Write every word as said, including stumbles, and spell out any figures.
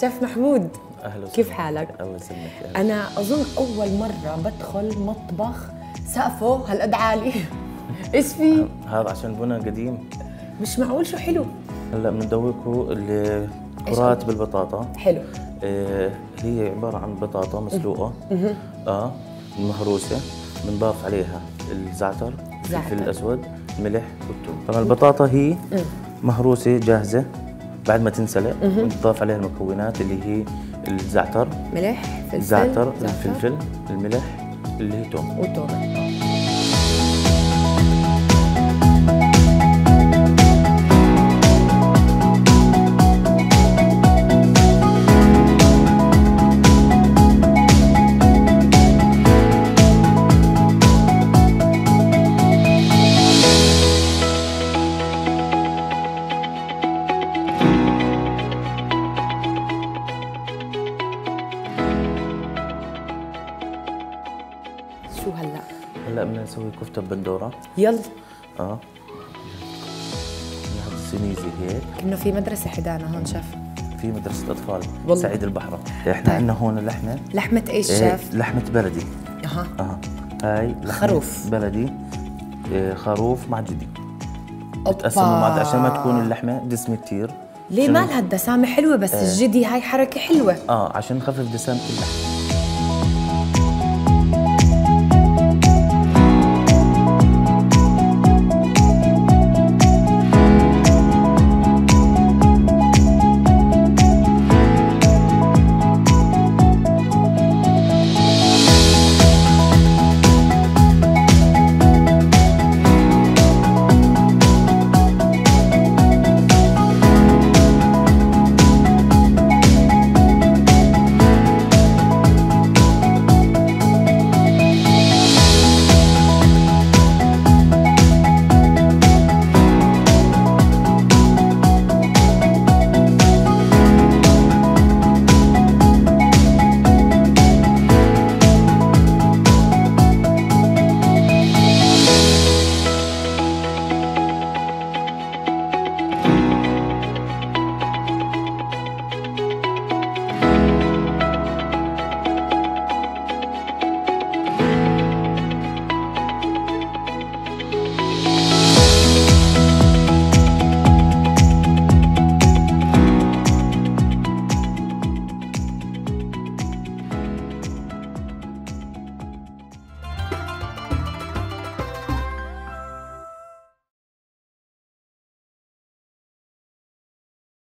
شيف محمود، اهلا وسهلا. كيف حالك؟ الله يسلمك. انا اظن اول مره بدخل مطبخ سقفه هالقد عالي. ايش في؟ هذا عشان بنا قديم. مش معقول، شو حلو. هلا بندوقه الكرات بالبطاطا. حلو. آه هي عباره عن بطاطا مسلوقه اه مهروسه، بنضاف عليها الزعتر، الفلفل الاسود، الملح والثوم. طبعا البطاطا هي مهروسه جاهزه، بعد ما تنسلق بنضاف عليها المكونات اللي هي الزعتر، ملح، فلفل، الزعتر، الفلفل، الملح، اللي هي توم وتوم. شو هلا؟ هلا بدنا نسوي كفته بندوره. يلا. اه ناخذ سنيزي هيك. انه في مدرسه حدانا هون شيف. في مدرسه اطفال والله. سعيد البحره. احنا طيب. عندنا هون لحمه. لحمه ايش إيه شيف؟ لحمه بلدي. اها اها هاي لحمة خروف بلدي. إيه خروف مع جدي. أوبا. بتقسموا مع عشان ما تكون اللحمه دسمه كثير. ليه مالها الدسامه حلوه، بس إيه. الجدي هاي حركه حلوه. اه عشان نخفف دسامه اللحم.